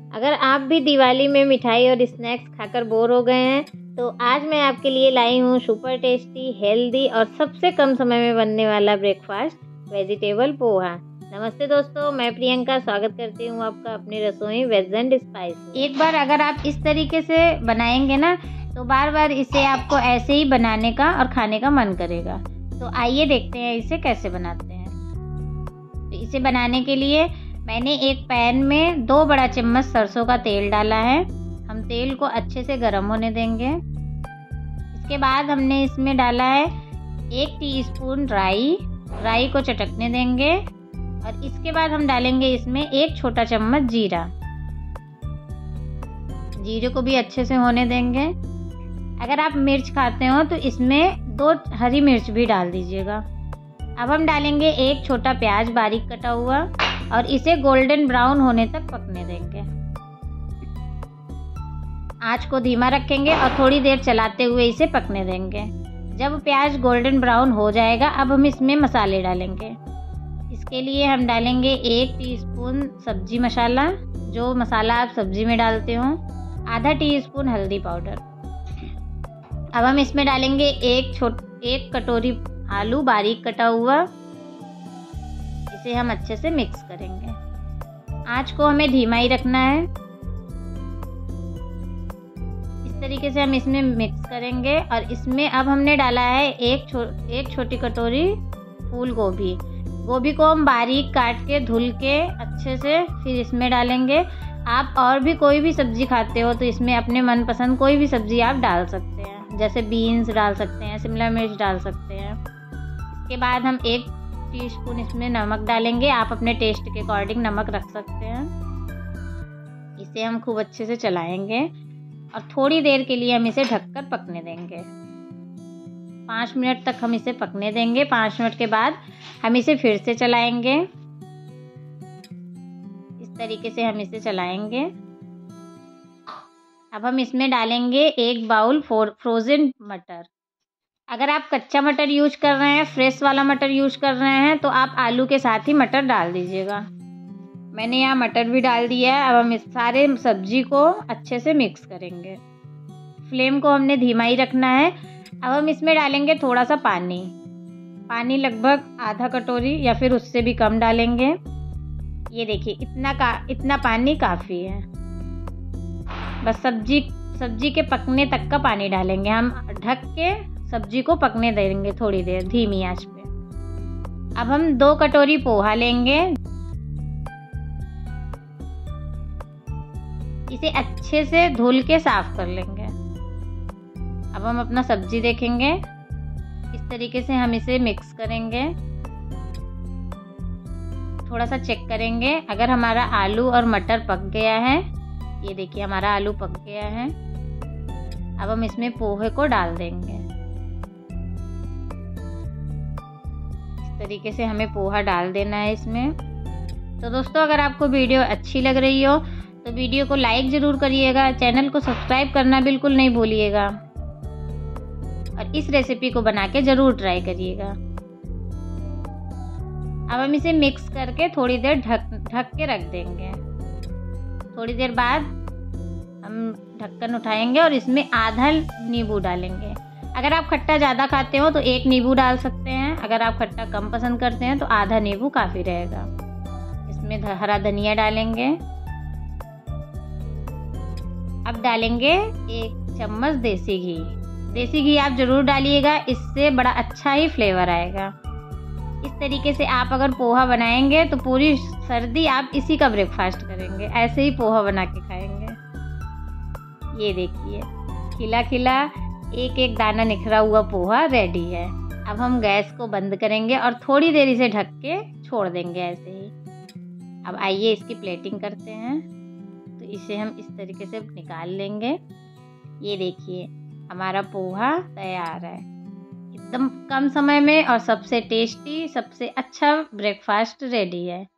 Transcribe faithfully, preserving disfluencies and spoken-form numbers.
अगर आप भी दिवाली में मिठाई और स्नैक्स खाकर बोर हो गए हैं तो आज मैं आपके लिए लाई हूँ सुपर टेस्टी, हेल्दी और सबसे कम समय में बनने वाला ब्रेकफास्ट, वेजिटेबल पोहा। नमस्ते दोस्तों, मैं प्रियंका स्वागत करती हूँ आपका अपनी रसोई वेज एंड स्पाइस। एक बार अगर आप इस तरीके से बनाएंगे ना तो बार बार इसे आपको ऐसे ही बनाने का और खाने का मन करेगा। तो आइए देखते हैं इसे कैसे बनाते हैं। तो इसे बनाने के लिए मैंने एक पैन में दो बड़ा चम्मच सरसों का तेल डाला है। हम तेल को अच्छे से गर्म होने देंगे। इसके बाद हमने इसमें डाला है एक टीस्पून राई। राई को चटकने देंगे और इसके बाद हम डालेंगे इसमें एक छोटा चम्मच जीरा। जीरे को भी अच्छे से होने देंगे। अगर आप मिर्च खाते हो तो इसमें दो हरी मिर्च भी डाल दीजिएगा। अब हम डालेंगे एक छोटा प्याज बारीक कटा हुआ और इसे गोल्डन ब्राउन होने तक पकने देंगे। आंच को धीमा रखेंगे और थोड़ी देर चलाते हुए इसे पकने देंगे। जब प्याज गोल्डन ब्राउन हो जाएगा अब हम इसमें मसाले डालेंगे। इसके लिए हम डालेंगे एक टीस्पून सब्जी मसाला, जो मसाला आप सब्जी में डालते हो, आधा टीस्पून हल्दी पाउडर। अब हम इसमें डालेंगे एक छोट एक कटोरी आलू बारीक कटा हुआ। इसे हम अच्छे से मिक्स करेंगे। आंच को हमें धीमा ही रखना है। इस तरीके से हम इसमें मिक्स करेंगे और इसमें अब हमने डाला है एक छो, एक छोटी कटोरी फूल गोभी। गोभी को हम बारीक काट के धुल के अच्छे से फिर इसमें डालेंगे। आप और भी कोई भी सब्जी खाते हो तो इसमें अपने मनपसंद कोई भी सब्जी आप डाल सकते हैं, जैसे बीन्स डाल सकते हैं, शिमला मिर्च डाल सकते हैं। इसके बाद हम एक टीस्पून इसमें नमक डालेंगे। आप अपने टेस्ट के अकॉर्डिंग नमक रख सकते हैं। इसे हम खूब अच्छे से चलाएंगे और थोड़ी देर के लिए हम इसे ढककर पकने देंगे। पाँच मिनट तक हम इसे पकने देंगे। पाँच मिनट के बाद हम इसे फिर से चलाएंगे। इस तरीके से हम इसे चलाएंगे। अब हम इसमें डालेंगे एक बाउल फ्रोज़न मटर। अगर आप कच्चा मटर यूज कर रहे हैं, फ्रेश वाला मटर यूज कर रहे हैं तो आप आलू के साथ ही मटर डाल दीजिएगा। मैंने यहाँ मटर भी डाल दिया है। अब हम इस सारे सब्जी को अच्छे से मिक्स करेंगे। फ्लेम को हमने धीमा ही रखना है। अब हम इसमें डालेंगे थोड़ा सा पानी। पानी लगभग आधा कटोरी या फिर उससे भी कम डालेंगे। ये देखिए, इतना का इतना पानी काफ़ी है। बस सब्जी सब्जी के पकने तक का पानी डालेंगे। हम ढक के सब्जी को पकने देंगे थोड़ी देर धीमी आंच पे। अब हम दो कटोरी पोहा लेंगे। इसे अच्छे से धुल के साफ कर लेंगे। अब हम अपना सब्जी देखेंगे। इस तरीके से हम इसे मिक्स करेंगे। थोड़ा सा चेक करेंगे अगर हमारा आलू और मटर पक गया है। ये देखिए, हमारा आलू पक गया है। अब हम इसमें पोहे को डाल देंगे। तरीके से हमें पोहा डाल देना है इसमें। तो दोस्तों, अगर आपको वीडियो अच्छी लग रही हो तो वीडियो को लाइक ज़रूर करिएगा। चैनल को सब्सक्राइब करना बिल्कुल नहीं भूलिएगा और इस रेसिपी को बना के ज़रूर ट्राई करिएगा। अब हम इसे मिक्स करके थोड़ी देर ढक ढक के रख देंगे। थोड़ी देर बाद हम ढक्कन उठाएंगे और इसमें आधा नींबू डालेंगे। अगर आप खट्टा ज़्यादा खाते हो तो एक नींबू डाल सकते हैं। अगर आप खट्टा कम पसंद करते हैं तो आधा नींबू काफ़ी रहेगा। इसमें हरा धनिया डालेंगे। अब डालेंगे एक चम्मच देसी घी। देसी घी आप ज़रूर डालिएगा, इससे बड़ा अच्छा ही फ्लेवर आएगा। इस तरीके से आप अगर पोहा बनाएंगे तो पूरी सर्दी आप इसी का ब्रेकफास्ट करेंगे। ऐसे ही पोहा बना के खाएंगे। ये देखिए, खिला खिला एक एक दाना निखरा हुआ पोहा रेडी है। अब हम गैस को बंद करेंगे और थोड़ी देर इसे ढक के छोड़ देंगे ऐसे ही। अब आइए इसकी प्लेटिंग करते हैं। तो इसे हम इस तरीके से निकाल लेंगे। ये देखिए, हमारा पोहा तैयार है। एकदम कम समय में और सबसे टेस्टी, सबसे अच्छा ब्रेकफास्ट रेडी है।